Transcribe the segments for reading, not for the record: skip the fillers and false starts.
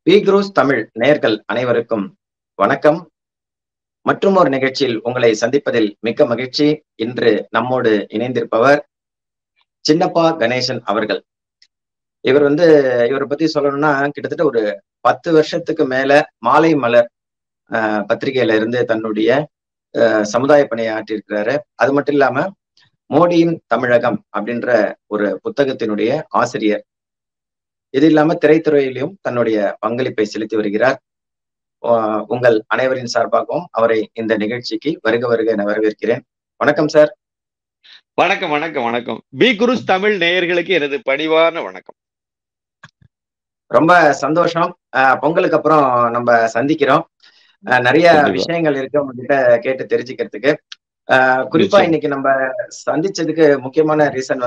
B cruise Tamil நேயர்கள் அனைவருக்கும் வணக்கம். மற்றும் ஒரு நிகழ்ச்சியில் உங்களை சந்திப்பதில் மிக்க மகிழ்ச்சி. இன்று நம்மோடு இணைந்திருப்பவர் சின்னப்பா கணேசன் அவர்கள். இவரை பத்தி சொல்லணும்னா கிட்டத்தட்ட ஒரு 10 வருஷத்துக்கு மேல மாலை மலர் பத்திரிகையில இருந்து தன்னுடைய சமுதாய பணியை ஆற்றியிருக்கிறாரு. அது மட்டும் இல்லாம மோடியின் தமிழகம் அப்படின்ற ஒரு புத்தகத்தினுடைய ஆசிரியர். இது இல்லாம திரைத்துறையிலும் தன்னுடைய பங்களிப்பை செலுத்தி வருகிறார். உங்கள் அனைவரின் சார்பாகவும் அவரை இந்த நிகழ்ச்சிக்கு வருக வருக என வரவேற்கிறேன். வணக்கம் சார். வணக்கம் வணக்கம் வணக்கம். பி குரூஸ் தமிழ் நேயர்களுக்கு எனது பணிவான வணக்கம். ரொம்ப சந்தோஷம். பொங்கலுக்கு அப்புறம் நம்ம சந்திக்கிறோம். நிறைய விஷயங்கள் இருக்கு உங்ககிட்ட கேட்டு தெரிஞ்சுக்கிறதுக்கு. குறிப்பா இன்னைக்கு நம்ம சந்திச்சதுக்கு முக்கியமான ரீசன்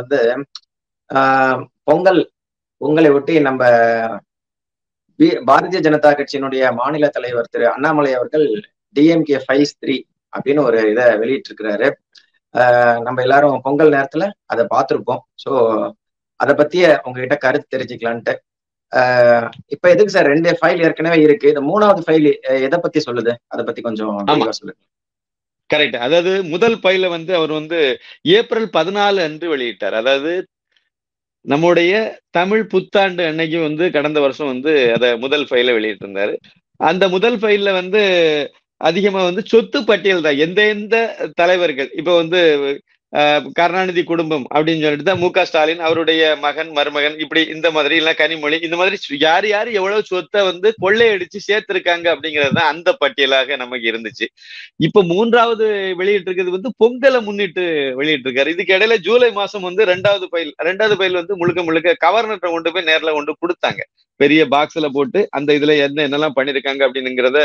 பொங்கலை ஒட்டி நம்ம பாரதிய ஜனதா கட்சியினுடைய மாநில தலைவர் திரு அண்ணாமலை அவர்கள் டிஎம்கே ஃபைல்ஸ் 3 அப்படின்னு ஒரு இதை வெளியிட்டு இருக்கிறாரு. நம்ம எல்லாரும் பொங்கல் நேரத்துல அதை பார்த்துருப்போம். ஸோ அதை பத்திய உங்ககிட்ட கருத்து தெரிஞ்சுக்கலான்ட்டு. இப்ப எதுக்கு சார் 2 ஃபைல் ஏற்கனவே இருக்கு, இந்த 3வது ஃபைல் எதை பத்தி சொல்லுது? அதை பத்தி கொஞ்சம் சொல்லுங்க. கரெக்ட். அதாவது முதல் ஃபைல அவர் ஏப்ரல் 14 அன்று வெளியிட்டார். அதாவது நம்முடைய தமிழ் புத்தாண்டு அன்னைக்கு கடந்த வருஷம் அத முதல் ஃபைல வெளியிட்டு இருந்தாரு. அந்த முதல் ஃபைல்ல அதிகமா சொத்து பட்டியல் தான். எந்த தலைவர்கள் இப்ப கருணாநிதி குடும்பம் அப்படின்னு சொல்லிட்டு தான் மு.க. ஸ்டாலின், அவருடைய மகன், மருமகன், இப்படி இந்த மாதிரி இல்ல கனிமொழி, இந்த மாதிரி யார் யாரு எவ்வளவு சொத்தை கொள்ளையடிச்சு சேர்த்திருக்காங்க அப்படிங்கிறது தான் அந்த பட்டியலாக நமக்கு இருந்துச்சு. இப்ப 3வது வெளியிட்டு இருக்கிறது பொங்கலை முன்னிட்டு வெளியிட்டு இருக்காரு. இதுக்கு இடையில ஜூலை மாசம் 2வது ஃபைல் முழுக்க கவர்னர்கிட்ட கொண்டு போய் நேர்ல கொண்டு கொடுத்தாங்க. பெரிய பாக்ஸ்ல போட்டு அந்த இதுல என்னெல்லாம் பண்ணிருக்காங்க அப்படிங்கிறத,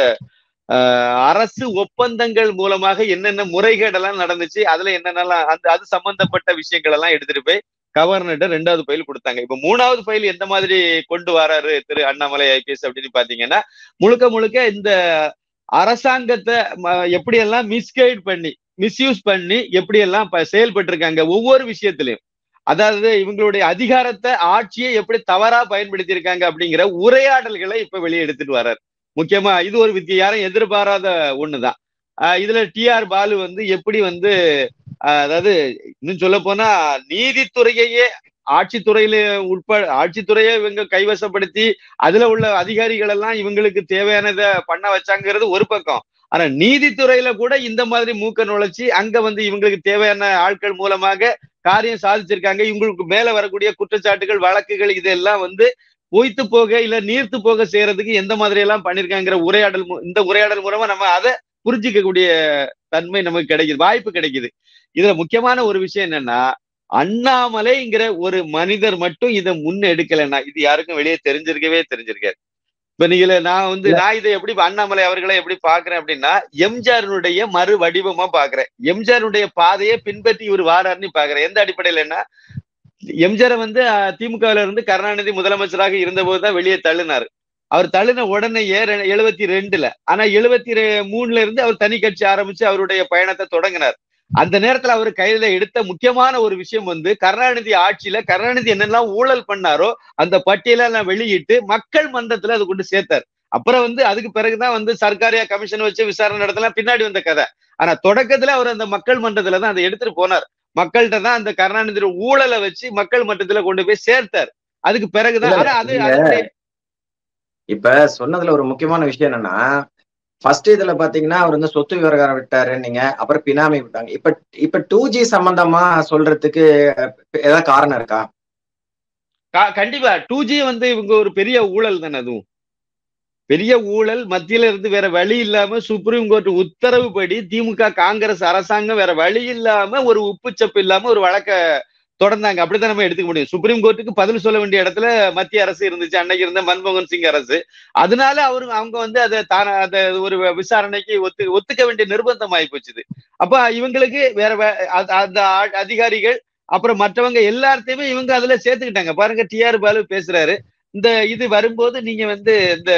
அரசு ஒப்பந்தங்கள் மூலமாக என்னென்ன முறைகேடெல்லாம் நடந்துச்சு, அதுல என்னென்னலாம் அது சம்பந்தப்பட்ட விஷயங்கள் எல்லாம் எடுத்துட்டு போய் கவர்னர்கிட்ட 2வது ஃபைல் கொடுத்தாங்க. இப்ப 3வது ஃபைல் எந்த மாதிரி கொண்டு வராரு திரு அண்ணாமலை ஐபிஎஸ் அப்படின்னு பாத்தீங்கன்னா, முழுக்க இந்த அரசாங்கத்தை எப்படியெல்லாம் மிஸ்கைட் பண்ணி மிஸ்யூஸ் பண்ணி எப்படியெல்லாம் செயல்பட்டு இருக்காங்க ஒவ்வொரு விஷயத்திலையும். அதாவது இவங்களுடைய அதிகாரத்தை, ஆட்சியை எப்படி தவறா பயன்படுத்தி இருக்காங்க அப்படிங்கிற உரையாடல்களை இப்ப வெளியே எடுத்துட்டு வர்றாரு. முக்கியமா இது ஒரு யாரும் எதிர்பாராத ஒண்ணுதான். இதுல டிஆர் பாலு எப்படி அதாவது இன்னும் சொல்ல போனா நீதித்துறையே ஆட்சித்துறையை இவங்க கைவசப்படுத்தி அதுல உள்ள அதிகாரிகள் எல்லாம் இவங்களுக்கு தேவையானதை பண்ண வச்சாங்கிறது ஒரு பக்கம். ஆனா நீதித்துறையில கூட இந்த மாதிரி மூக்க நுழைச்சி அங்க இவங்களுக்கு தேவையான ஆட்கள் மூலமாக காரியம் சாதிச்சிருக்காங்க. இவங்களுக்கு மேல வரக்கூடிய குற்றச்சாட்டுகள், வழக்குகள் இதெல்லாம் பொய்த்து போக இல்ல நீர்த்து போக செய்யறதுக்கு எந்த மாதிரி எல்லாம் பண்ணிருக்காங்கிற இந்த உரையாடல் மூலமா நம்ம அதை புரிஞ்சிக்கக்கூடிய தன்மை நமக்கு கிடைக்குது, வாய்ப்பு கிடைக்குது. இதுல முக்கியமான ஒரு விஷயம் என்னன்னா, அண்ணாமலைங்கிற ஒரு மனிதர் மட்டும் இதை முன்னெடுக்கலைன்னா இது யாருக்கும் வெளியே தெரிஞ்சிருக்காது. இப்ப நான் இதை எப்படி அண்ணாமலை அவர்களை எப்படி பாக்குறேன் அப்படின்னா, எம்ஜிஆருடைய மறு வடிவமா பாக்குறேன். எம்ஜிஆருடைய பாதையை பின்பற்றி இவர் வாராருன்னு பாக்குறேன். எந்த அடிப்படையில என்ன, எம்ஜிஆர் திமுகவில இருந்து கருணாநிதி முதலமைச்சராக இருந்த போதுதான் வெளியே தள்ளினாரு. அவர் தள்ளின உடனேயே 72ல, ஆனா 73ல இருந்து அவர் தனி கட்சி ஆரம்பிச்சு அவருடைய பயணத்தை தொடங்கினார். அந்த நேரத்துல அவர் கையில எடுத்த முக்கியமான ஒரு விஷயம் கருணாநிதி ஆட்சியில கருணாநிதி என்னெல்லாம் ஊழல் பண்ணாரோ அந்த பட்டியல வெளியிட்டு மக்கள் மன்றத்துல அது கொண்டு சேர்த்தார். அப்புறம் அதுக்கு பிறகுதான் சர்க்காரியா கமிஷன் வச்சு விசாரணை நடத்தலாம், பின்னாடி வந்த கதை. ஆனா தொடக்கத்துல அவர் அந்த மக்கள் மன்றத்துலதான் அதை எடுத்துட்டு போனார். மக்கள்கிட்ட தான் அந்த கருணாநிதி ஊழலை வச்சு மக்கள் மன்றத்துல கொண்டு போய் சேர்த்தார். அதுக்கு பிறகுதான் இப்ப சொன்னதுல ஒரு முக்கியமான விஷயம் என்னன்னா, ஃபர்ஸ்ட் இதுல பாத்தீங்கன்னா அவர் சொத்து விவகாரம் விட்டாரு நீங்க, அப்புறம் பினாமி விட்டாங்க. இப்ப 2G சம்பந்தமா சொல்றதுக்கு ஏதாவது காரணம் இருக்கா? கண்டிப்பா 2G இவங்க ஒரு பெரிய ஊழல் தானே. அதுவும் பெரிய ஊழல். மத்தியில இருந்து வேற வழி இல்லாம சுப்ரீம் கோர்ட் உத்தரவுப்படி திமுக காங்கிரஸ் அரசாங்கம் வேற வழி இல்லாம ஒரு உப்புச்சப்பு இல்லாம ஒரு வழக்க தொடர்ந்தாங்க. அப்படித்தான் நம்ம எடுத்துக்க முடியும். சுப்ரீம் கோர்ட்டுக்கு பதில் சொல்ல வேண்டிய இடத்துல மத்திய அரசு இருந்துச்சு, அன்னைக்கு இருந்த மன்மோகன் சிங் அரசு. அதனால அவங்க அதை ஒரு விசாரணைக்கு ஒத்துக்க வேண்டிய நிர்பந்தம் ஆகி போச்சுது. அப்ப இவங்களுக்கு வேற அந்த அதிகாரிகள் அப்புறம் மற்றவங்க எல்லாத்தையுமே இவங்க அதுல சேர்த்துக்கிட்டாங்க. பாருங்க, டிஆர் பாலு பேசுறாரு, இது வரும்போது நீங்க இந்த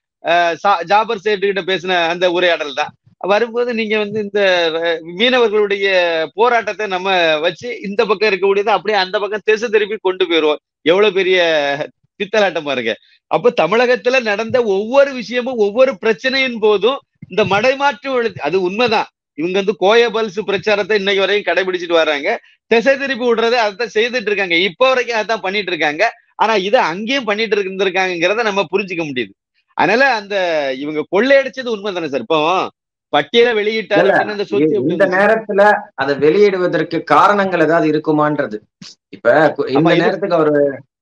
ஜாபர் சேட்டு கிட்ட பேசின அந்த உரையாடல் தான் வரும்போது நீங்க இந்த மீனவர்களுடைய போராட்டத்தை நம்ம வச்சு இந்த பக்கம் இருக்கக்கூடியது அப்படியே அந்த பக்கம் திசை திருப்பி கொண்டு போயிடுவோம். எவ்வளவு பெரிய பித்தலாட்டம் பாருங்க. அப்ப தமிழகத்துல நடந்த ஒவ்வொரு விஷயமும் ஒவ்வொரு பிரச்சனையின் போதும் இந்த மடைமாற்று அது உண்மைதான். இவங்க வந்து கோயபல்ஸ் பிரச்சாரத்தை இன்னைக்கு வரையும் கடைபிடிச்சிட்டு வர்றாங்க. திசை திருப்பி விடுறதை அதான் செய்துட்டு இருக்காங்க. இப்ப வரைக்கும் அதான் பண்ணிட்டு இருக்காங்க. ஆனா இதை அங்கேயும் பண்ணிட்டு இருந்திருக்காங்கிறத நம்ம புரிஞ்சுக்க முடியுது. அதனால அந்த இவங்க கொள்ளையடிச்சது உண்மை தானே சார். இப்போ பட்டியலை வெளியிட்டாரு அப்படின்னு அந்த சொத்து இந்த நேரத்துல அதை வெளியிடுவதற்கு காரணங்கள் ஏதாவது இருக்குமான்றது. இப்ப இந்த நேரத்துக்கு அவரு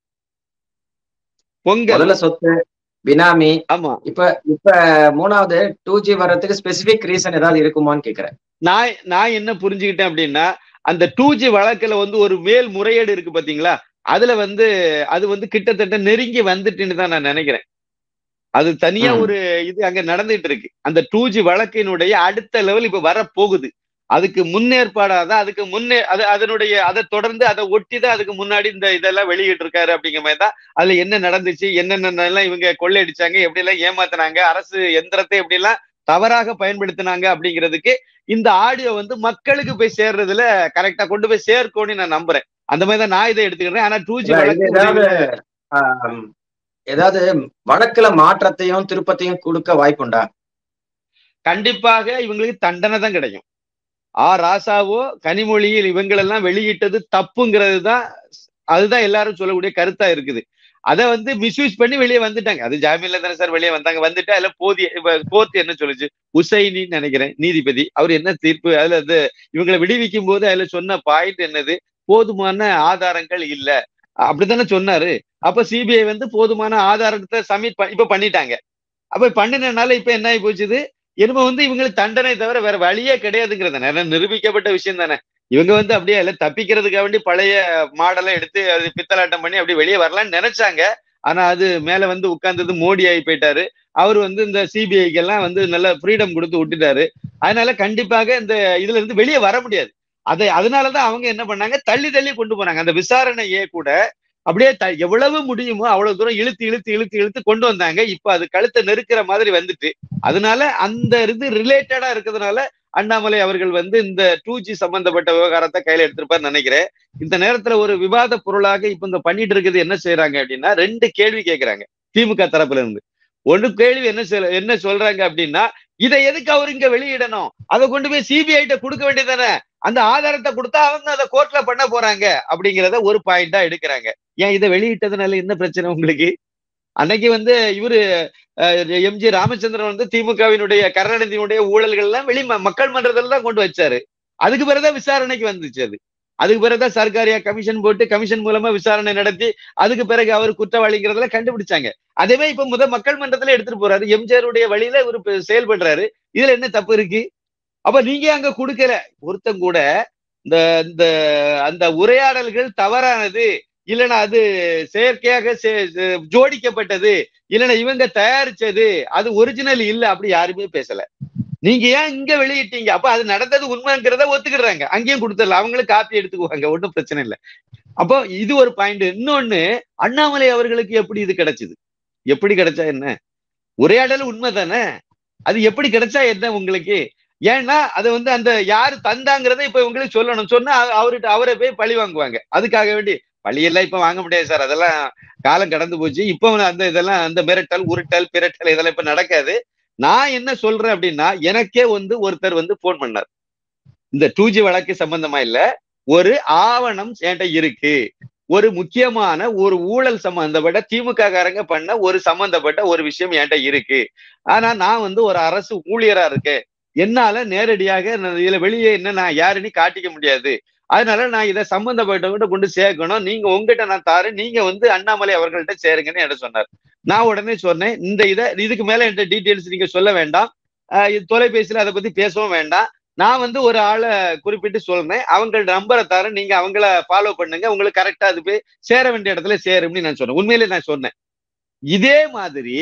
முதல்ல சொத்து பினாமி. ஆமா, இப்ப மூணாவது 2G வர்றதுக்கு ஸ்பெசிபிக் ரீசன் ஏதாவது இருக்குமான்னு கேக்குறேன். நான் என்ன புரிஞ்சுக்கிட்டேன் அப்படின்னா, அந்த 2G வழக்குல வந்து ஒரு மேல் முறையீடு இருக்கு பாத்தீங்களா, அதுல வந்து அது வந்து கிட்டத்தட்ட நெருங்கி வந்துட்டுன்னு தான் நான் நினைக்கிறேன். அது தனியா ஒரு இது அங்க நடந்துட்டு இருக்கு. அந்த 2G வழக்கினுடைய அடுத்த லெவல் இப்ப வர போகுது. அதுக்கு முன்னேற்பாடாதான் அதுக்கு முன்னே அதனுடைய அதை தொடர்ந்து அதை ஒட்டிதான் அதுக்கு முன்னாடி இந்த இதெல்லாம் வெளியிட்டு இருக்காரு அப்படிங்கிற மாதிரி தான். அதுல என்ன நடந்துச்சு, என்னென்ன இவங்க கொள்ளையடிச்சாங்க, எப்படி எல்லாம் ஏமாத்தினாங்க, அரசு எந்திரத்தை எப்படி எல்லாம் தவறாக பயன்படுத்தினாங்க அப்படிங்கிறதுக்கு இந்த ஆடியோ வந்து மக்களுக்கு போய் சேர்றதுல கரெக்டா கொண்டு போய் சேர்க்கணும்னு நான் நம்புறேன். அந்த மாதிரி தான் நான் இதை எடுத்துக்கிறேன். ஆனா 2G வழக்கு ஏதாவது வழக்குல மாற்றத்தையும் திருப்பத்தையும் கொடுக்க வாய்ப்புண்டா? கண்டிப்பாக இவங்களுக்கு தண்டனை தான் கிடைக்கும். ராசாவோ கனிமொழியில் இவங்களெல்லாம் வெளியிட்டது தப்புங்கிறது தான், அதுதான் எல்லாரும் சொல்லக்கூடிய கருத்தா இருக்குது. அதை வந்து மிஸ்யூஸ் பண்ணி வெளியே வந்துட்டாங்க. அது ஜாமீன்ல தானே சார் வெளியே வந்தாங்க. வந்துட்டு அதுல கோர்ட் என்ன சொல்லுச்சு, உசைனின்னு நினைக்கிறேன் நீதிபதி, அவர் என்ன தீர்ப்பு அதுல அது இவங்களை விடுவிக்கும் போது அதுல சொன்ன பாயிண்ட் என்னது, போதுமான ஆதாரங்கள் இல்ல அப்படித்தானே சொன்னாரு. அப்ப சிபிஐ வந்து போதுமான ஆதாரத்தை சப்மிட் இப்ப பண்ணிட்டாங்க. அப்ப பண்ணினால இப்ப என்ன ஆகி போச்சுது, என்னமோ வந்து இவங்களுக்கு தண்டனை தவிர வேற வழியே கிடையாதுங்கிறத நிரூபிக்கப்பட்ட விஷயம் தானே. இவங்க வந்து அப்படியே எல்லாம் தப்பிக்கிறதுக்காக வேண்டி பழைய மாடலை எடுத்து அது பித்தலாட்டம் பண்ணி அப்படியே வெளியே வரலாம்னு நினைச்சாங்க. ஆனா அது மேல வந்து உட்கார்ந்தது மோடி ஆகி போயிட்டாரு. அவர் வந்து இந்த சிபிஐக்கு எல்லாம் வந்து நல்ல ஃப்ரீடம் கொடுத்து விட்டுட்டாரு. அதனால கண்டிப்பாக இந்த இதுல இருந்து வெளியே வர முடியாது. அதனாலதான் அவங்க என்ன பண்ணாங்க, தள்ளி தள்ளி கொண்டு போனாங்க. அந்த விசாரணையே கூட அப்படியே எவ்வளவு முடியுமோ அவ்வளவு தூரம் இழுத்து இழுத்து இழுத்து இழுத்து கொண்டு வந்தாங்க. இப்ப அது கழுத்தை நெருக்கிற மாதிரி வந்துட்டு, அதனால அந்த இது ரிலேட்டடா இருக்கிறதுனால அண்ணாமலை அவர்கள் வந்து இந்த 2G சம்பந்தப்பட்ட விவகாரத்தை கையில எடுத்திருப்பாரு நினைக்கிறேன். இந்த நேரத்துல ஒரு விவாத பொருளாக இப்ப இந்த பண்ணிட்டு இருக்குது என்ன செய்யறாங்க அப்படின்னா, 2 கேள்வி கேட்கிறாங்க திமுக தரப்புல இருந்து. ஒன்று கேள்வி என்ன சொல்றாங்க அப்படின்னா, இதை எதுக்கு அவர் இங்க வெளியிடணும், அதை கொண்டு போய் சிபிஐ கொடுக்க வேண்டியதானே, அந்த ஆதாரத்தை கொடுத்தா அவங்க அதை கோர்ட்ல பண்ண போறாங்க அப்படிங்கிறத ஒரு பாயிண்டா எடுக்கிறாங்க. ஏன் இதை வெளியிட்டதுனால என்ன பிரச்சனை உங்களுக்கு? அன்னைக்கு வந்து இவரு எம்ஜி ராமச்சந்திரன் வந்து திமுகவினுடைய கருணாநிதியினுடைய ஊழல்கள் எல்லாம் மக்கள் மன்றத்தில் தான் கொண்டு வச்சாரு. அதுக்கு பிறகுதான் விசாரணைக்கு வந்துச்சு. அதுக்கு பிறகுதான் சர்க்காரியா கமிஷன் போட்டு கமிஷன் மூலமா விசாரணை நடத்தி அதுக்கு பிறகு அவர் குற்றவாளிங்கிறதுல கண்டுபிடிச்சாங்க. அதே இப்ப மக்கள் மன்றத்துல எடுத்துட்டு போறாரு. எம்ஜிஆருடைய வழியில இவரு செயல்படுறாரு. இதுல என்ன தப்பு இருக்கு? அப்ப நீங்க அங்க கொடுக்கல ஒருத்தம் கூட இந்த அந்த உரையாடல்கள் தவறானது, இல்லைன்னா அது செயற்கையாக ஜோடிக்கப்பட்டது, இல்லைன்னா இவங்க தயாரிச்சது, அது ஒரிஜினல் இல்ல அப்படி யாருமே பேசல. நீங்க ஏன் இங்க வெளியிட்டீங்க? அப்ப அது நடந்தது உண்மைங்கிறத ஒத்துக்கிடுறாங்க. அங்கேயும் கொடுத்துடலாம், அவங்களும் காப்பி எடுத்துக்குவாங்க, ஒன்றும் பிரச்சனை இல்லை. அப்போ இது ஒரு பாயிண்ட். இன்னொன்னு, அண்ணாமலை அவர்களுக்கு எப்படி இது கிடைச்சது? எப்படி கிடைச்சா என்ன? உரையாடல் உண்மை தானே, அது எப்படி கிடைச்சா என்ன உங்களுக்கு? ஏன்னா அதை வந்து அந்த யாரு தந்தாங்கிறத இப்ப உங்களுக்கு சொல்லணும். சொன்னா அவரை போய் பழி வாங்குவாங்க. அதுக்காக வேண்டி பழியெல்லாம் இப்ப வாங்க முடியாது சார், அதெல்லாம் காலம் கடந்து போச்சு. இப்ப அந்த இதெல்லாம் அந்த மிரட்டல் உருட்டல் பிரட்டல் இதெல்லாம் இப்ப நடக்காது. நான் என்ன சொல்றேன் அப்படின்னா, எனக்கே வந்து ஒருத்தர் வந்து போன் பண்ணார். இந்த 2G வழக்கு சம்பந்தமா இல்ல, ஒரு ஆவணம் என்கிட்ட இருக்கு, ஒரு முக்கியமான ஒரு ஊழல் சம்பந்தப்பட்ட திமுக காரங்க பண்ண ஒரு சம்பந்தப்பட்ட ஒரு விஷயம் என்கிட்ட இருக்கு. ஆனா நான் வந்து ஒரு அரசு ஊழியரா இருக்கேன், என்னால நேரடியாக இதுல வெளியே என்ன நான் யாருன்னு காட்டிக்க முடியாது. அதனால நான் இதை சம்பந்தப்பட்டவங்கிட்ட கொண்டு சேர்க்கணும், நீங்க உங்ககிட்ட நான் தாரேன், நீங்க வந்து அண்ணாமலை அவர்கள்ட்ட சேருங்கன்னு என்ன சொன்னார். நான் உடனே சொன்னேன், இதுக்கு மேல என்கிட்ட டீட்டெயில்ஸ் நீங்க சொல்ல வேண்டாம், தொலைபேசியில அதை பத்தி பேசவும் வேண்டாம். நான் வந்து ஒரு ஆளை குறிப்பிட்டு சொல்றேன், அவங்களோட நம்பரை தரேன், நீங்க அவங்கள ஃபாலோ பண்ணுங்க, உங்களுக்கு கரெக்டா அது போய் சேர வேண்டிய இடத்துல சேரும்னு நான் சொன்னேன். உண்மையிலே நான் சொன்னேன். இதே மாதிரி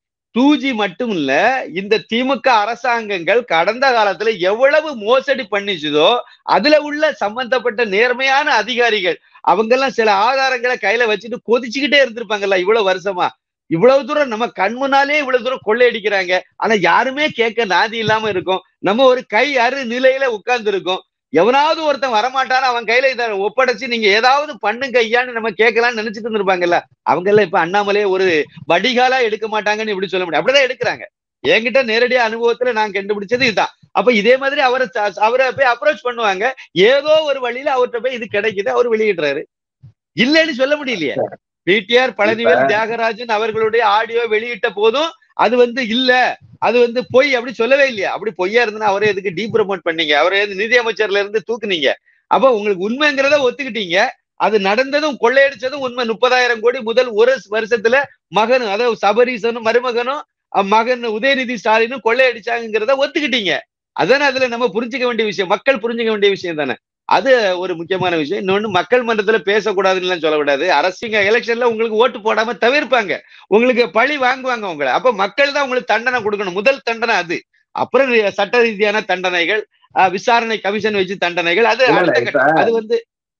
2G மட்டும் இல்ல, இந்த திமுக அரசாங்கங்கள் கடந்த காலத்துல எவ்வளவு மோசடி பண்ணிச்சதோ அதுல உள்ள சம்பந்தப்பட்ட நேர்மையான அதிகாரிகள் அவங்க எல்லாம் சில ஆதாரங்களை கையில வச்சுட்டு கொதிச்சுக்கிட்டே இருந்திருப்பாங்கல்ல இவ்வளவு வருஷமா. இவ்வளவு தூரம் நம்ம கண் முன்னாலே இவ்வளவு தூரம் கொள்ளையடிக்கிறாங்க, ஆனா யாருமே கேட்க நாதி இல்லாம இருக்கும். நம்ம ஒரு கை அறு நிலையில உட்கார்ந்து இருக்கோம். எவனாவது ஒருத்தன் வரமாட்டான்னு அவன் கையில இதை ஒப்படைச்சு நீங்க ஏதாவது பண்ணுங்க ஐயான்னு நம்ம கேட்கலாம்னு நினைச்சிட்டு இருந்திருப்பாங்கல்ல. அவங்க எல்லாம் இப்ப அண்ணாமலையே ஒரு வடிகாலா எடுக்க மாட்டாங்கன்னு எப்படி சொல்ல முடியும்? அப்படிதான் எடுக்கிறாங்க. என்கிட்ட நேரடியா அனுபவத்துல நான் கண்டுபிடிச்சது இதுதான். அப்ப இதே மாதிரி அவரை போய் அப்ரோச் பண்ணுவாங்க. ஏதோ ஒரு வழியில அவர்கிட்ட போய் இது கிடைக்குது, அவர் வெளியிடுறாரு. இல்லைன்னு சொல்ல முடியலையே. பிடிஆர் பழனிவேல் தியாகராஜன் அவர்களுடைய ஆடியோ வெளியிட்ட போதும் அது இல்ல, அது பொய் அப்படி சொல்லவே இல்லையா? அப்படி பொய்யா இருந்தா அவரே எதுக்கு டீ ப்ரமோட் பண்ணீங்க? அவரே நிதி அமைச்சர்ல இருந்து தூக்குனீங்க. அப்ப உங்களுக்கு உண்மைங்கிறத ஒத்துக்கிட்டீங்க. அது நடந்ததும் கொள்ளையடிச்சதும் உண்மை. 30,000 கோடி முதல் ஒரு வருஷத்துல மகனும், அதாவது சபரீசனும் மருமகனும் மகன் உதயநிதி ஸ்டாலினும் கொள்ளையடிச்சாங்கிறத ஒத்துக்கிட்டீங்க. அதானே அதுல நம்ம புரிஞ்சுக்க வேண்டிய விஷயம், மக்கள் புரிஞ்சுக்க வேண்டிய விஷயம் தானே. அது ஒரு முக்கியமான விஷயம். இன்னொன்னு, மக்கள் மன்றத்துல பேசக்கூடாதுன்னு சொல்லக்கூடாது. அரசியல் எலெக்ஷன்ல உங்களுக்கு ஓட்டு போடாம தவிர்ப்பாங்க, உங்களுக்கு பழி வாங்குவாங்க உங்களை. அப்ப மக்கள் தான் உங்களுக்கு தண்டனை கொடுக்கணும். முதல் தண்டனை அது. அப்புறம் சட்ட ரீதியான தண்டனைகள், விசாரணை கமிஷன் வச்சு தண்டனைகள், அது அடுத்த கட்டம். அது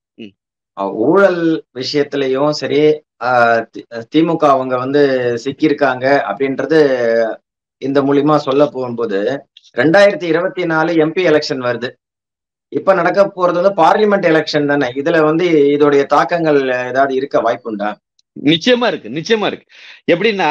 ஊழல் விஷயத்திலையும் சரி, திமுக அவங்க சிக்கியிருக்காங்க அப்படின்றது இந்த மூலியமா சொல்ல போகும்போது, 2024 MP எலெக்ஷன் வருது. இப்ப நடக்க போறது பார்லிமெண்ட் எலெக்ஷன் தானே. இதுல இதோடைய தாக்கங்கள் ஏதாவது இருக்க வாய்ப்புண்டா? நிச்சயமா இருக்கு. எப்படின்னா,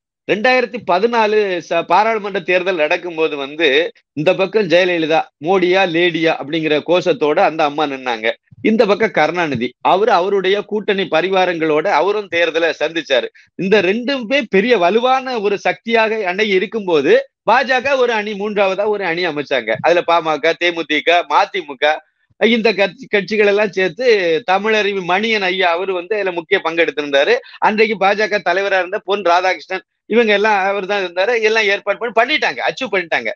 2014 பாராளுமன்ற தேர்தல் நடக்கும்போது இந்த பக்கம் ஜெயலலிதா மோடியா லேடியா அப்படிங்கிற கோஷத்தோட அந்த அம்மா நின்னாங்க. இந்த பக்கம் கருணாநிதி அவருடைய கூட்டணி பரிவாரங்களோட அவரும் தேர்தலை சந்திச்சாரு. இந்த ரெண்டுமே பெரிய வலுவான ஒரு சக்தியாக அன்னைக்கு இருக்கும்போது பாஜக ஒரு அணி, மூன்றாவதா ஒரு அணி அமைச்சாங்க. அதுல பாமக, தேமுதிக, மதிமுக, இந்த கட்சிகள் எல்லாம் சேர்த்து தமிழறிவு மணியன் ஐயா அவரு அதுல முக்கிய பங்கெடுத்திருந்தாரு. அன்றைக்கு பாஜக தலைவரா இருந்த பொன் ராதாகிருஷ்ணன் இவங்க எல்லாம் அவர் தான் இருந்தாரு. எல்லாம் ஏற்பாடு பண்ணிட்டாங்க, அச்சீவ் பண்ணிட்டாங்க.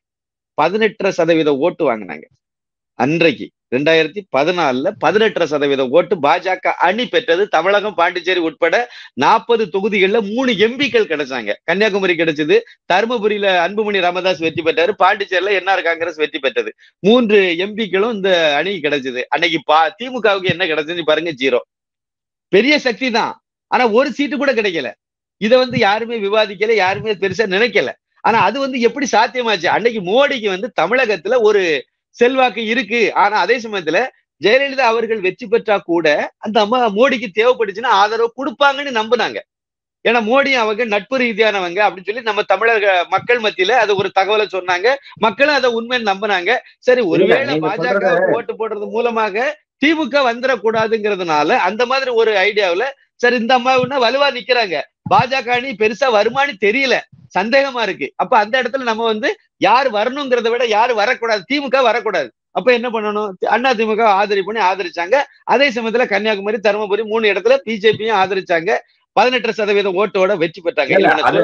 18% ஓட்டு வாங்கினாங்க. அன்றைக்கு 2014 18% ஓட்டு பாஜக அணி பெற்றது. தமிழகம், பாண்டிச்சேரி உட்பட 40 தொகுதிகள்ல 3 எம்பிக்கள் கிடைச்சாங்க. கன்னியாகுமரி கிடைச்சது, தருமபுரியில அன்புமணி ராமதாஸ் வெற்றி பெற்றாரு, பாண்டிச்சேரியில என்ஆர் காங்கிரஸ் வெற்றி பெற்றது. 3 எம்பிக்களும் இந்த அணிக்கு கிடைச்சது. அன்னைக்கு திமுகவுக்கு என்ன கிடைச்சது பாருங்க, 0. பெரிய சக்தி தான், ஆனா ஒரு சீட்டு கூட கிடைக்கல. இதை யாருமே விவாதிக்கல, யாருமே பெருசா நினைக்கல. ஆனா அது எப்படி சாத்தியமாச்சு? அன்னைக்கு மோடிக்கு தமிழகத்துல ஒரு செல்வாக்கு இருக்கு. ஆனா அதே சமயத்துல ஜெயலலிதா அவர்கள் வெற்றி பெற்றா கூட அந்த அம்மா மோடிக்கு தேவைப்பட்டுச்சுன்னா ஆதரவு கொடுப்பாங்கன்னு நம்பினாங்க. ஏன்னா மோடி அவங்க நட்பு ரீதியானவங்க அப்படின்னு சொல்லி நம்ம தமிழக மக்கள் மத்தியில அது ஒரு தகவலை சொன்னாங்க. மக்களும் அதை உண்மைன்னு நம்பினாங்க. சரி, ஒருவேளை பாஜக ஓட்டு போடுறது மூலமாக திமுக வந்துடக்கூடாதுங்கிறதுனால அந்த மாதிரி ஒரு ஐடியாவில் சரி இந்த அம்மா வலுவா நிக்கிறாங்க, பாஜக அணி பெருசா வருமானு தெரியல, சந்தேகமா இருக்கு. அப்ப அந்த இடத்துல நம்ம யார் வரணுங்கிறத விட யாரு வரக்கூடாது, திமுக வரக்கூடாது. அப்ப என்ன பண்ணணும்? அண்ணா திமுக ஆதரிச்சாங்க. அதே சமயத்துல கன்னியாகுமரி, தருமபுரி 3 இடத்துல பிஜேபியும் ஆதரிச்சாங்க. 18% ஓட்டோட வெற்றி பெற்றாங்க.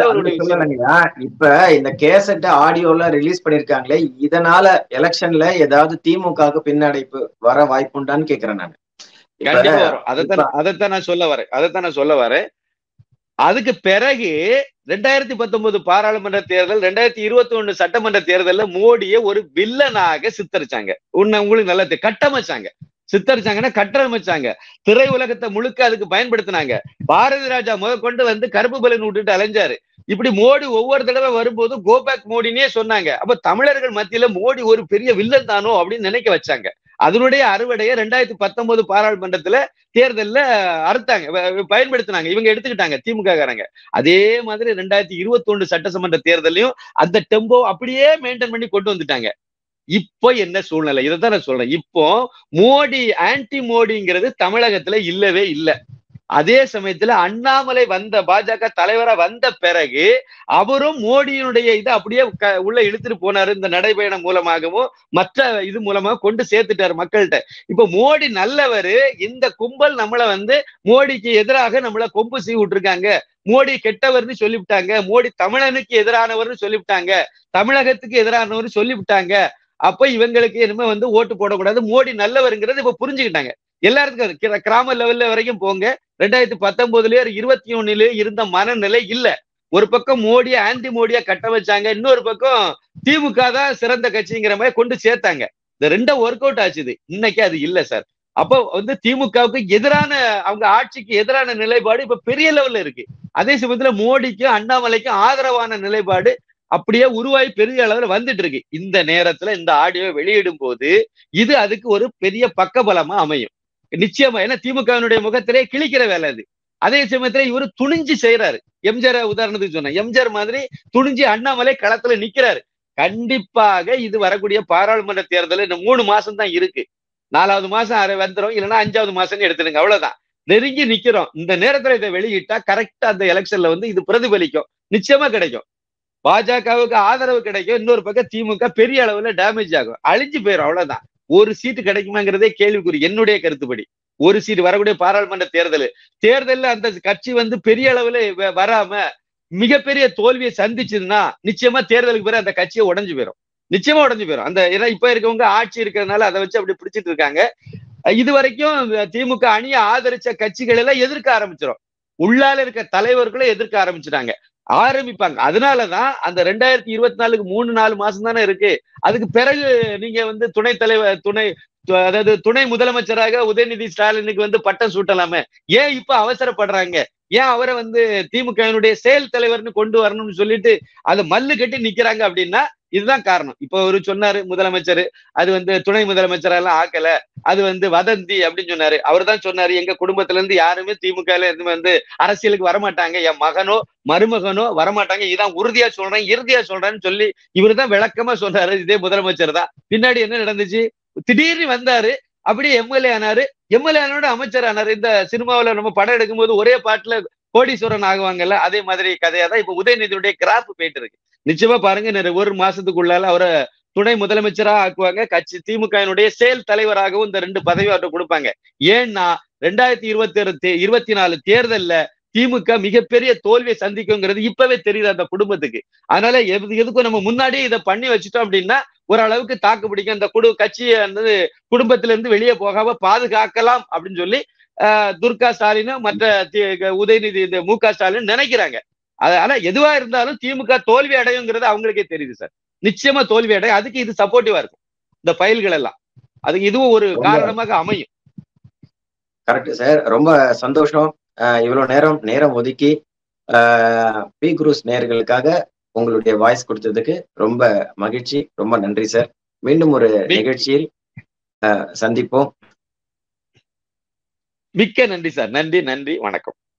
இப்ப இந்த கேசட் ஆடியோல ரிலீஸ் பண்ணிருக்காங்களே, இதனால எலெக்ஷன்ல ஏதாவது திமுகவுக்கு பின்னடைப்பு வர வாய்ப்புண்டான்னு கேக்குறேன் நான். கண்டிப்பா வரும். அதைத்தான் நான் சொல்ல வரேன். அதுக்கு பிறகு 2019 பாராளுமன்ற தேர்தல், 2021 சட்டமன்ற தேர்தல்ல மோடியை ஒரு வில்லனாக சித்தரிச்சாங்க. உங்களுக்கு நல்லா கட்டமைச்சாங்க. சித்தரிச்சாங்கன்னா கட்டமைச்சாங்க. திரை உலகத்தை முழுக்க அதுக்கு பயன்படுத்தினாங்க. பாரதி ராஜா முதற்கொண்டு கருப்பு பலன் விட்டுட்டு அலைஞ்சாரு. இப்படி மோடி ஒவ்வொரு தடவை வரும்போது கோபேக் மோடினே சொன்னாங்க. அப்ப தமிழர்கள் மத்தியில மோடி ஒரு பெரிய வில்லன் தானோ அப்படின்னு நினைக்க வச்சாங்க. அதனுடைய அறுவடையை 2019 பாராளுமன்றத்துல தேர்தல்ல பயன்படுத்தினாங்க. இவங்க எடுத்துக்கிட்டாங்க திமுக காரங்க. அதே மாதிரி 2021 சட்டசமன்ற தேர்தலையும் அந்த டெம்போ அப்படியே மெயின்டைன் பண்ணி கொண்டு வந்துட்டாங்க. இப்போ என்ன சூழ்நிலை? இதைத்தான் நான் சொல்றேன். இப்போ மோடி ஆன்டி மோடிங்கிறது தமிழகத்துல இல்லவே இல்லை. அதே சமயத்துல அண்ணாமலை பாஜக தலைவரா வந்த பிறகு அவரும் மோடியினுடைய இதை அப்படியே உள்ள இழுத்துட்டு போனாரு. இந்த நடைபயணம் மூலமாகவும் மற்ற இது மூலமாக கொண்டு சேர்த்துட்டாரு மக்கள்கிட்ட. இப்ப மோடி நல்லவரு, இந்த கும்பல் நம்மள மோடிக்கு எதிராக நம்மள கொம்பு சீ விட்டுருக்காங்க, மோடி கெட்டவர்னு சொல்லிவிட்டாங்க, மோடி தமிழனுக்கு எதிரானவர்னு சொல்லிவிட்டாங்க, தமிழகத்துக்கு எதிரானவர் சொல்லிவிட்டாங்க. அப்ப இவங்களுக்கு இனிமே ஓட்டு போடக்கூடாது, மோடி நல்லவருங்கிறது இப்ப புரிஞ்சுக்கிட்டாங்க. எல்லாருக்கும் கிராம லெவல்ல வரைக்கும் போங்க. 2019 21 இருந்த மனநிலை இல்ல. ஒரு பக்கம் மோடியா ஆன்டி மோடியா கட்ட வச்சாங்க, இன்னொரு பக்கம் திமுக தான் சிறந்த கட்சிங்கிற மாதிரி கொண்டு சேர்த்தாங்க. இந்த ரெண்டும் ஒர்க் அவுட் ஆச்சுது. இன்னைக்கு அது இல்ல சார். அப்ப திமுகவுக்கு எதிரான, அவங்க ஆட்சிக்கு எதிரான நிலைப்பாடு இப்ப பெரிய லெவல்ல இருக்கு. அதே சமயத்துல மோடிக்கும் அண்ணாமலைக்கும் ஆதரவான நிலைப்பாடு அப்படியே உருவாகி பெரிய அளவுல வந்துட்டு இருக்கு. இந்த நேரத்துல இந்த ஆடியோ வெளியிடும் போது இது அதுக்கு ஒரு பெரிய பக்கபலமா அமையும் நிச்சயமா. ஏன்னா திமுகவினுடைய முகத்திலே கிழிக்கிற வேலை அது. அதே சமயத்துல இவரு துணிஞ்சு செய்யறாரு. எம்ஜிஆர் உதாரணத்துக்கு சொன்னேன். எம்ஜிஆர் மாதிரி துணிஞ்சு அண்ணாமலை களத்துல நிக்கிறாரு. கண்டிப்பாக இது வரக்கூடிய பாராளுமன்ற தேர்தல் இந்த 3 மாசம் தான் இருக்கு. 4வது மாசம் வந்துரும், இல்லைன்னா 5வது மாசம் எடுத்துடுங்க, அவ்வளவுதான். நெருங்கி நிக்கிறோம். இந்த நேரத்துல இதை வெளியிட்டா கரெக்டா அந்த எலெக்ஷன்ல வந்து இது பிரதிபலிக்கும், நிச்சயமா கிடைக்கும். பாஜகவுக்கு ஆதரவு கிடைக்கும், இன்னொரு பக்கம் திமுக பெரிய அளவுல டேமேஜ் ஆகும், அழிஞ்சு போயிடும், அவ்வளவுதான். ஒரு சீட்டு கிடைக்குமாங்கிறதே கேள்விக்குறி என்னுடைய கருத்துப்படி. ஒரு சீட்டு வரக்கூடிய பாராளுமன்ற தேர்தல்ல அந்த கட்சி வந்து பெரிய அளவுல வராம மிகப்பெரிய தோல்வியை சந்திச்சதுன்னா நிச்சயமா தேர்தலுக்கு பிறகு அந்த கட்சியை உடைஞ்சு போயிடும், நிச்சயமா உடைஞ்சு போயிடும். அந்த ஏன்னா இப்ப இருக்கவங்க ஆட்சி இருக்கிறதுனால அதை வச்சு அப்படி பிடிச்சிட்டு இருக்காங்க. இது வரைக்கும் திமுக அணியை ஆதரிச்ச கட்சிகள் எல்லாம் எதிர்க்க ஆரம்பிச்சிடும், உள்ளால இருக்க தலைவர்களும் எதிர்க்க ஆரம்பிப்பாங்க. அதனாலதான் அந்த 2024க்கு 3-4 மாசம் தானே இருக்கு. அதுக்கு பிறகு நீங்க வந்து அதாவது துணை முதலமைச்சராக உதயநிதி ஸ்டாலினுக்கு வந்து பட்டம் சூட்டலாமே. ஏன் இப்ப அவசரப்படுறாங்க? ஏன் அவரை வந்து திமுகவினுடைய செயல் தலைவர்னு கொண்டு வரணும்னு சொல்லிட்டு அதை மல்லு கட்டி நிக்கிறாங்க அப்படின்னா இதுதான் காரணம். இப்ப அவரு சொன்னாரு முதலமைச்சர் அது வந்து துணை முதலமைச்சரெல்லாம் ஆக்கல, அது வந்து வதந்தி அப்படின்னு சொன்னாரு. அவர் தான் சொன்னாரு எங்க குடும்பத்துல இருந்து யாருமே திமுக வந்து அரசியலுக்கு வரமாட்டாங்க, என் மகனோ மருமகனோ வரமாட்டாங்க, இதான் உறுதியா சொல்றேன் இறுதியா சொல்றேன்னு சொல்லி இவரு தான் விளக்கமா சொன்னாரு. இதே முதலமைச்சர் தான். பின்னாடி என்ன நடந்துச்சு? திடீர்னு வந்தாரு, அப்படியே எம்எல்ஏ ஆனாரு, எம்எல்ஏ ஆனோட அமைச்சர் ஆனாரு. இந்த சினிமாவில நம்ம படம் எடுக்கும்போது ஒரே பாட்டுல கோடீஸ்வரன் ஆகுவாங்கல்ல, அதே மாதிரி கதையா தான் இப்ப உதயநிதியுடைய கிராப் போயிட்டு இருக்கு. நிச்சயமா பாருங்க, ஒரு மாசத்துக்குள்ளால அவரை துணை முதலமைச்சரா ஆக்குவாங்க. கட்சி திமுகவினுடைய செயல் தலைவராகவும் இந்த 2 பதவி அவர்கிட்ட கொடுப்பாங்க. ஏன்னா 2024 தேர்தல்ல திமுக மிகப்பெரிய தோல்வியை சந்திக்குங்கிறது இப்பவே தெரியுது அந்த குடும்பத்துக்கு. அதனால எதுக்கும் நம்ம முன்னாடியே இதை பண்ணி வச்சுட்டோம் அப்படின்னா ஓரளவுக்கு தாக்கு பிடிக்கும். இந்த கட்சியை வந்து குடும்பத்தில இருந்து வெளியே போகாம பாதுகாக்கலாம் அப்படின்னு சொல்லி துர்கா ஸ்டாலினும் மற்ற உதயநிதி மு.க. ஸ்டாலின் நினைக்கிறாங்க. ஆனா எதுவா இருந்தாலும் திமுக தோல்வி அடையுங்கிறது அவங்களுக்கே தெரியுது சார். நிச்சயமா தோல்வி அடையும். அதுக்கு இது சப்போர்ட்டிவா இருக்கும், இந்த ஃபைல்கள் எல்லாம். அதுக்கு இதுவும் ஒரு காரணமாக அமையும். கரெக்ட் சார், ரொம்ப சந்தோஷம். இவ்வளவு நேரம் ஒதுக்கி பி குரூஸ் நேயர்களுக்காக உங்களுடைய வாய்ஸ் கொடுத்ததுக்கு ரொம்ப மகிழ்ச்சி, ரொம்ப நன்றி சார். மீண்டும் ஒரு நிகழ்ச்சியில் சந்திப்போம். மிக்க நன்றி சார். நன்றி, வணக்கம்.